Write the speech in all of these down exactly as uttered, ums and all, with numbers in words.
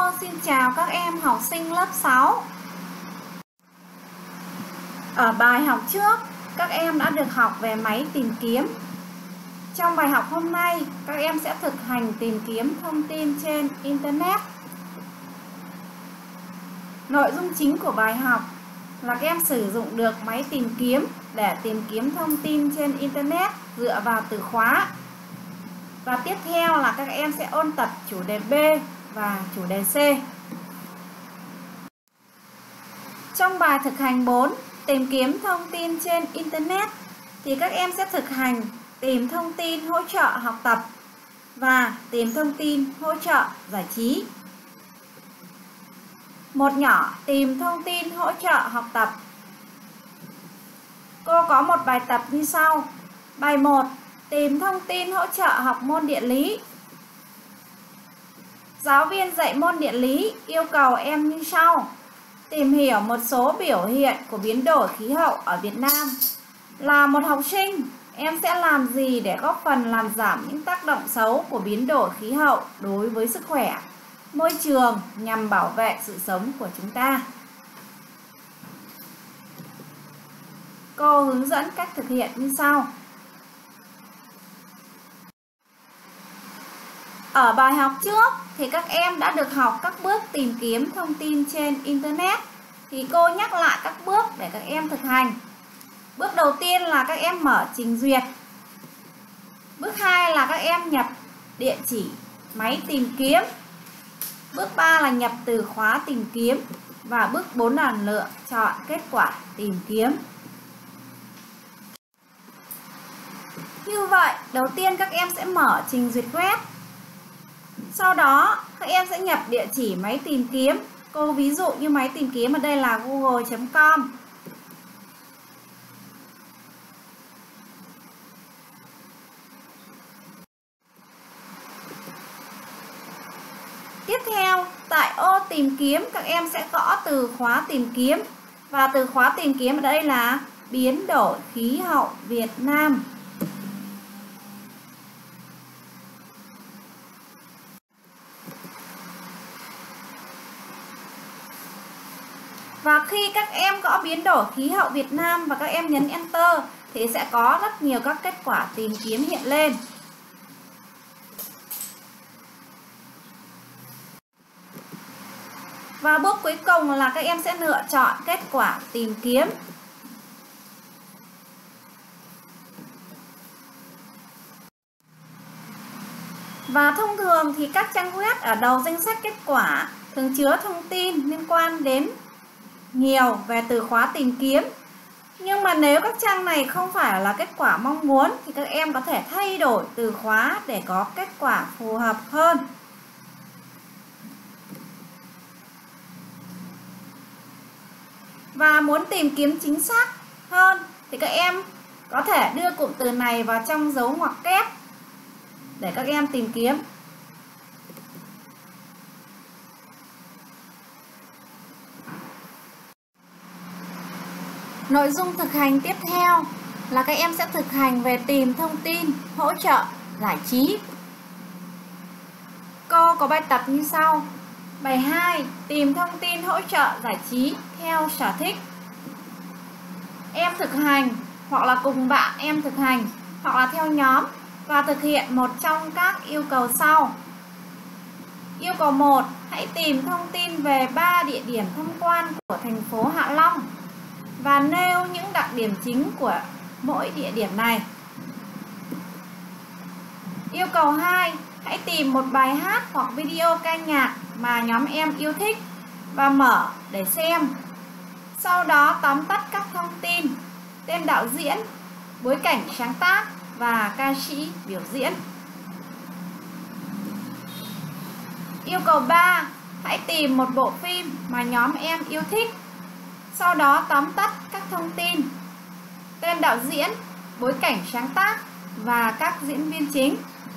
Cô xin chào các em học sinh lớp sáu. Ở bài học trước, các em đã được học về máy tìm kiếm. Trong bài học hôm nay, các em sẽ thực hành tìm kiếm thông tin trên Internet. Nội dung chính của bài học là các em sử dụng được máy tìm kiếm để tìm kiếm thông tin trên Internet dựa vào từ khóa. Và tiếp theo là các em sẽ ôn tập chủ đề B và chủ đề C. Trong bài thực hành bốn, tìm kiếm thông tin trên Internet, thì các em sẽ thực hành tìm thông tin hỗ trợ học tập và tìm thông tin hỗ trợ giải trí. Một nhỏ tìm thông tin hỗ trợ học tập. Cô có một bài tập như sau. Bài một, tìm thông tin hỗ trợ học môn địa lý. Giáo viên dạy môn địa lý yêu cầu em như sau. Tìm hiểu một số biểu hiện của biến đổi khí hậu ở Việt Nam. Là một học sinh, em sẽ làm gì để góp phần làm giảm những tác động xấu của biến đổi khí hậu đối với sức khỏe, môi trường nhằm bảo vệ sự sống của chúng ta? Cô hướng dẫn cách thực hiện như sau. Ở bài học trước thì các em đã được học các bước tìm kiếm thông tin trên Internet. Thì cô nhắc lại các bước để các em thực hành. Bước đầu tiên là các em mở trình duyệt. Bước hai là các em nhập địa chỉ máy tìm kiếm. Bước ba là nhập từ khóa tìm kiếm. Và bước bốn là lựa chọn kết quả tìm kiếm. Như vậy, đầu tiên các em sẽ mở trình duyệt web. Sau đó, các em sẽ nhập địa chỉ máy tìm kiếm. Cô ví dụ như máy tìm kiếm ở đây là google chấm com. Tiếp theo, tại ô tìm kiếm các em sẽ gõ từ khóa tìm kiếm. Và từ khóa tìm kiếm ở đây là biến đổi khí hậu Việt Nam. Và khi các em gõ biến đổi khí hậu Việt Nam và các em nhấn Enter thì sẽ có rất nhiều các kết quả tìm kiếm hiện lên. Và bước cuối cùng là các em sẽ lựa chọn kết quả tìm kiếm. Và thông thường thì các trang web ở đầu danh sách kết quả thường chứa thông tin liên quan đến nhiều về từ khóa tìm kiếm. Nhưng mà nếu các trang này không phải là kết quả mong muốn thì các em có thể thay đổi từ khóa để có kết quả phù hợp hơn. Và muốn tìm kiếm chính xác hơn thì các em có thể đưa cụm từ này vào trong dấu ngoặc kép để các em tìm kiếm. Nội dung thực hành tiếp theo là các em sẽ thực hành về tìm thông tin hỗ trợ giải trí. Cô có bài tập như sau. Bài hai, tìm thông tin hỗ trợ giải trí theo sở thích. Em thực hành hoặc là cùng bạn em thực hành hoặc là theo nhóm và thực hiện một trong các yêu cầu sau. Yêu cầu một, hãy tìm thông tin về ba địa điểm tham quan của thành phố Hạ Long và nêu những đặc điểm chính của mỗi địa điểm này. Yêu cầu hai, hãy tìm một bài hát hoặc video ca nhạc mà nhóm em yêu thích và mở để xem. Sau đó tóm tắt các thông tin, tên đạo diễn, bối cảnh sáng tác và ca sĩ biểu diễn. Yêu cầu ba, hãy tìm một bộ phim mà nhóm em yêu thích. Sau đó tóm tắt các thông tin, tên đạo diễn, bối cảnh sáng tác và các diễn viên chính.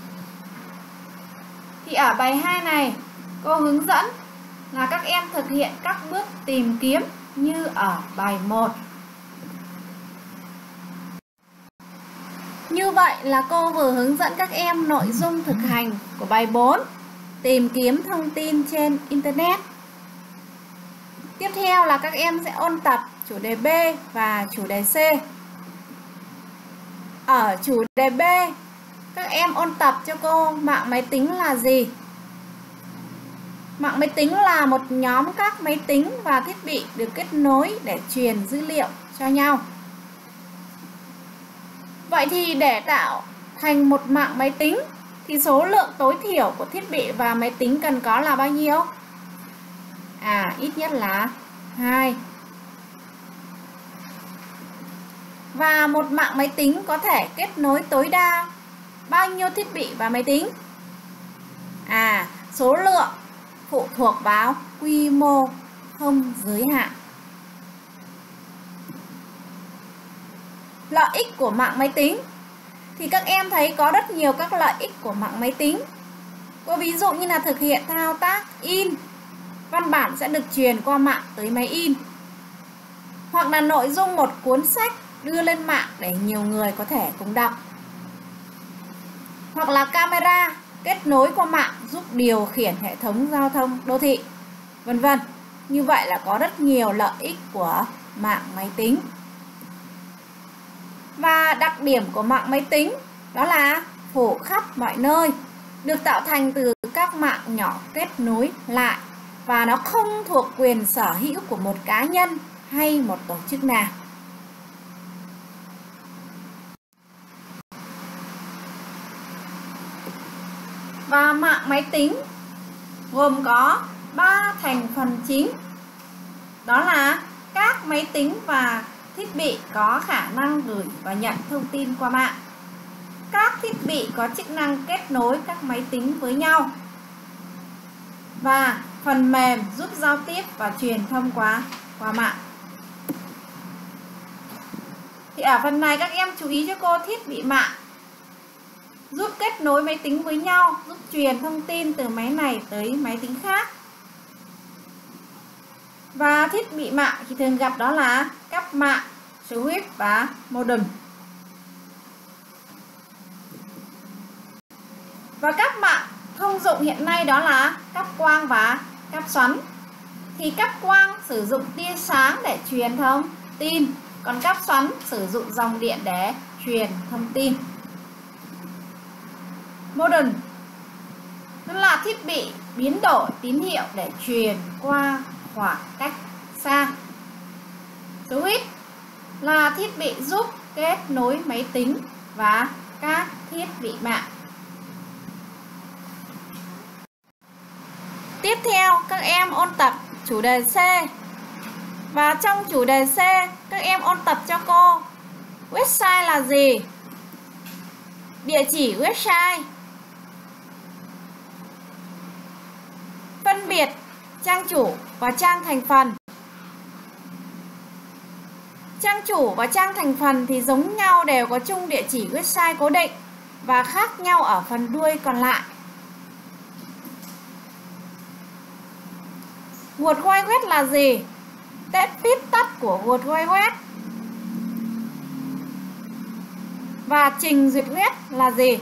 Thì ở bài hai này, cô hướng dẫn là các em thực hiện các bước tìm kiếm như ở bài một. Như vậy là cô vừa hướng dẫn các em nội dung thực hành của bài bốn. tìm kiếm thông tin trên Internet. Tiếp theo là các em sẽ ôn tập chủ đề B và chủ đề C. Ở chủ đề B, các em ôn tập cho cô mạng máy tính là gì? Mạng máy tính là một nhóm các máy tính và thiết bị được kết nối để truyền dữ liệu cho nhau. Vậy thì để tạo thành một mạng máy tính thì số lượng tối thiểu của thiết bị và máy tính cần có là bao nhiêu? À, ít nhất là hai. Và một mạng máy tính có thể kết nối tối đa bao nhiêu thiết bị và máy tính? À, số lượng phụ thuộc vào quy mô không giới hạn. Lợi ích của mạng máy tính thì các em thấy có rất nhiều các lợi ích của mạng máy tính. Có ví dụ như là thực hiện thao tác in, văn bản sẽ được truyền qua mạng tới máy in. Hoặc là nội dung một cuốn sách đưa lên mạng để nhiều người có thể cùng đọc. Hoặc là camera kết nối qua mạng giúp điều khiển hệ thống giao thông đô thị, vân vân. Như vậy là có rất nhiều lợi ích của mạng máy tính. Và đặc điểm của mạng máy tính đó là phổ khắp mọi nơi, được tạo thành từ các mạng nhỏ kết nối lại và nó không thuộc quyền sở hữu của một cá nhân hay một tổ chức nào. Và mạng máy tính gồm có ba thành phần chính. Đó là các máy tính và thiết bị có khả năng gửi và nhận thông tin qua mạng. Các thiết bị có chức năng kết nối các máy tính với nhau. Và phần mềm giúp giao tiếp và truyền thông qua, qua mạng. Thì ở phần này các em chú ý cho cô thiết bị mạng giúp kết nối máy tính với nhau, giúp truyền thông tin từ máy này tới máy tính khác. Và thiết bị mạng thì thường gặp đó là cáp mạng, switch và modem. Và cáp mạng thông dụng hiện nay đó là cáp quang và cáp xoắn. Thì cáp quang sử dụng tia sáng để truyền thông tin, còn cáp xoắn sử dụng dòng điện để truyền thông tin. Modem nó là thiết bị biến đổi tín hiệu để truyền qua khoảng cách xa. Switch là thiết bị giúp kết nối máy tính và các thiết bị mạng. Tiếp theo các em ôn tập chủ đề C. Và trong chủ đề C các em ôn tập cho cô website là gì? Địa chỉ website. Phân biệt trang chủ và trang thành phần. Trang chủ và trang thành phần thì giống nhau, đều có chung địa chỉ website cố định và khác nhau ở phần đuôi còn lại. World Wide Web là gì? Tết viết tắt của World Wide Web. Và trình duyệt web là gì?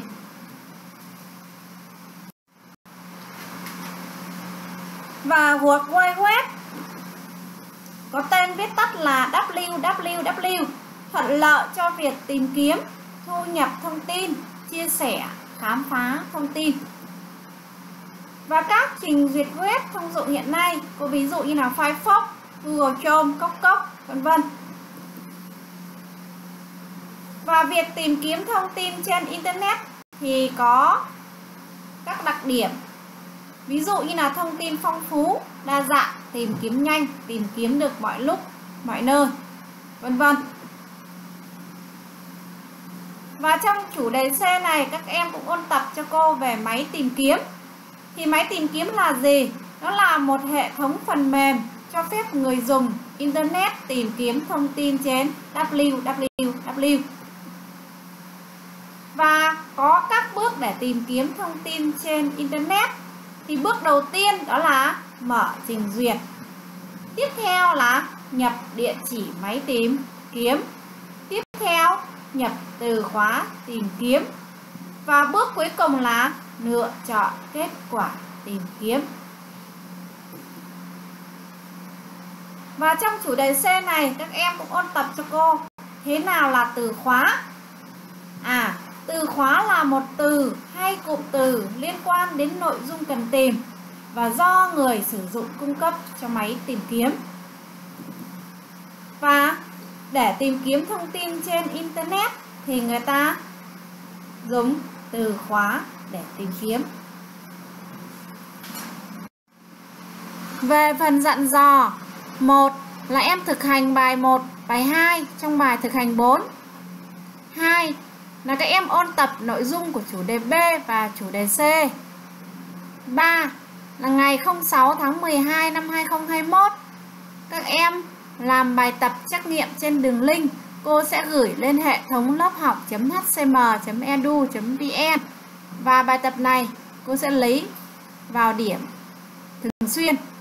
Và World Wide Web có tên viết tắt là W W W, thuận lợi cho việc tìm kiếm, thu nhập thông tin, chia sẻ, khám phá thông tin. Và các trình duyệt web thông dụng hiện nay có ví dụ như là Firefox, Google Chrome, Cốc, vân vân. Và việc tìm kiếm thông tin trên Internet thì có các đặc điểm. Ví dụ như là thông tin phong phú, đa dạng, tìm kiếm nhanh, tìm kiếm được mọi lúc, mọi nơi, vân vân. Và trong chủ đề C này các em cũng ôn tập cho cô về máy tìm kiếm. Thì máy tìm kiếm là gì? Nó là một hệ thống phần mềm cho phép người dùng Internet tìm kiếm thông tin trên W W W. Và có các bước để tìm kiếm thông tin trên Internet. Thì bước đầu tiên đó là mở trình duyệt. Tiếp theo là nhập địa chỉ máy tìm kiếm. Tiếp theo nhập từ khóa tìm kiếm. Và bước cuối cùng là lựa chọn kết quả tìm kiếm. Và trong chủ đề C này các em cũng ôn tập cho cô thế nào là từ khóa. À, từ khóa là một từ hay cụm từ liên quan đến nội dung cần tìm và do người sử dụng cung cấp cho máy tìm kiếm. Và để tìm kiếm thông tin trên Internet thì người ta dùng từ khóa để tìm kiếm. Về phần dặn dò, một là em thực hành bài một, bài hai trong bài thực hành bốn. hai là các em ôn tập nội dung của chủ đề B và chủ đề C. ba là ngày không sáu tháng mười hai năm hai nghìn không trăm hai mươi mốt các em làm bài tập trắc nghiệm trên đường link cô sẽ gửi lên hệ thống lớp học chấm h c m chấm e d u chấm v n, và bài tập này cô sẽ lấy vào điểm thường xuyên.